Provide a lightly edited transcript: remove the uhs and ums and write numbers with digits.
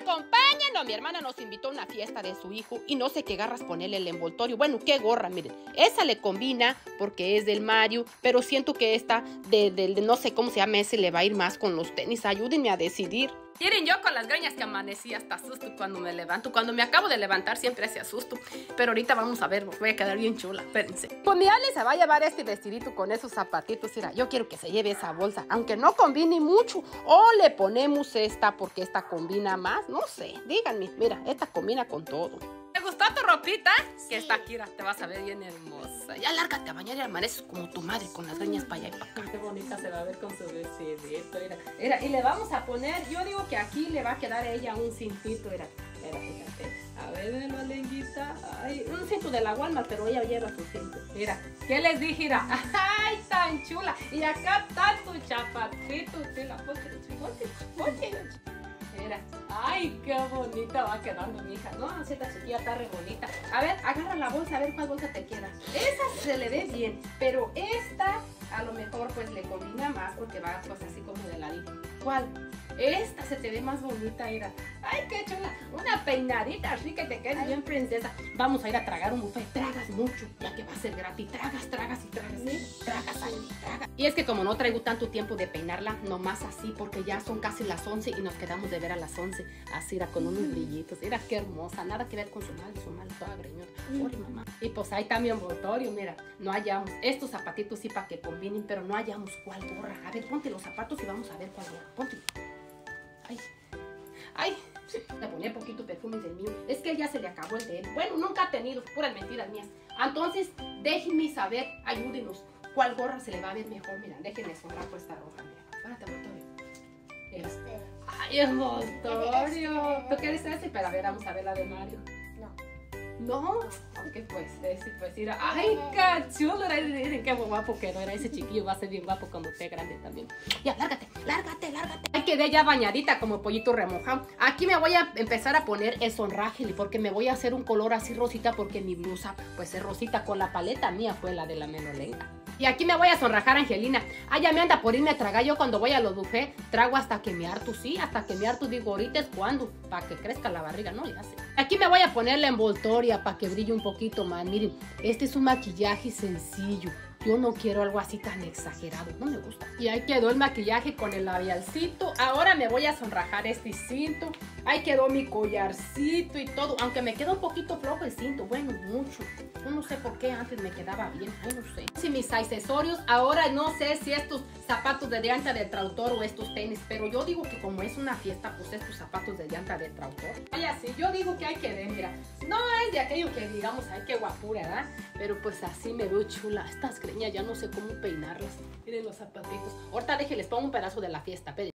acompañan. No, mi hermana nos invitó a una fiesta de su hijo y no sé qué garras ponerle el envoltorio. Bueno, qué gorra, miren. Esa le combina porque es del Mario, pero siento que esta no sé cómo se llama ese, le va a ir más con los tenis. Ayúdenme a decidir. Miren, yo con las greñas que amanecí hasta asusto cuando me levanto. Cuando me acabo de levantar siempre hace asusto. Pero ahorita vamos a ver, voy a quedar bien chula, espérense. Pues mi Ale se va a llevar este vestidito con esos zapatitos. Mira, yo quiero que se lleve esa bolsa, aunque no combine mucho. O le ponemos esta porque esta combina más. No sé, díganme. Mira, esta combina con todo. ¿Te gustó tu ropita? Sí. Que está Kira, te vas a ver bien hermosa. Ya lárgate a bañar y amaneces como tu madre con las greñas para allá y para acá. Qué bonita se va a ver con su vestidito. Mira, y le vamos a poner, yo digo que aquí le va a quedar a ella un cintito. Mira, fíjate. A ver, la lenguita. Ay, un cinto de la Walmart, pero ella lleva su cinto. Mira, ¿qué les dije? Mira, ay, tan chula. Y acá está tu chapatito. Mira, ponte. Mira, ay, qué bonita va quedando mi hija. No, esta chiquilla está re bonita. A ver, agarra la bolsa, a ver cuál bolsa te queda. Esa se le ve bien, pero esta a lo mejor pues le combina más porque va pues así como de ladito. ¿Cuál? Esta se te ve más bonita, mira. Ay, qué chula. Una peinadita así que te quede bien princesa. Vamos a ir a tragar un buffet. Tragas mucho, ya que va a ser gratis. Tragas y tragas. ¿Sí? Tragas ahí, tragas. Y es que como no traigo tanto tiempo de peinarla, nomás así, porque ya son casi las 11 y nos quedamos de ver a las 11. Así era con unos brillitos. Mira qué hermosa. Nada que ver con su mal toda greñuda. Oye, mamá. Y pues ahí también envoltorio, mira. No hallamos. Estos zapatitos sí para que combinen, pero no hallamos cuál gorra. A ver, ponte los zapatos y vamos a ver cuál gorra. Ponte. Ay, le ponía poquito perfume del mío. Es que ya se le acabó el de él. Bueno, nunca ha tenido, puras mentiras mías. Entonces, déjenme saber, ayúdenos, cuál gorra se le va a ver mejor. Mira, déjenme sonrar esta roja. Mira, párate, envoltorio. Ay, envoltorio. ¿Tú quieres ese? Pero a ver, vamos a ver la de Mario. No, aunque pues, mira, ay, qué chulo, qué guapo quedó, era ese chiquillo, va a ser bien guapo cuando esté grande también. Ya, lárgate. Ay, quedé ya bañadita como pollito remojado. Aquí me voy a empezar a poner el sonraje, porque me voy a hacer un color así rosita, porque mi blusa, pues es rosita, con la paleta mía fue la de la menolenga. Y aquí me voy a sonrajar a Angelina. Ah, ya me anda por irme a tragar. Yo cuando voy a los buffets trago hasta que me harto. Sí, hasta que me harto. Digo, ahorita es cuando, para que crezca la barriga. No le hace. Aquí me voy a poner la envoltoria para que brille un poquito más. Miren, este es un maquillaje sencillo. Yo no quiero algo así tan exagerado, no me gusta. Y ahí quedó el maquillaje con el labialcito. Ahora me voy a sonrajar este cinto. Ahí quedó mi collarcito y todo. Aunque me queda un poquito flojo el cinto. Bueno, mucho. Yo no sé por qué antes me quedaba bien. Ay, no sé. Si mis accesorios, ahora no sé si estos zapatos de llanta de tractor o estos tenis. Pero yo digo que como es una fiesta, pues estos zapatos de llanta de tractor. Ay, así, yo digo que hay que ver, mira. No es de aquello que digamos, ay, qué guapura, ¿verdad? Pero pues así me veo chula. Estas greñas ya no sé cómo peinarlas. Miren los zapatitos. Ahorita déjenles pongo un pedazo de la fiesta.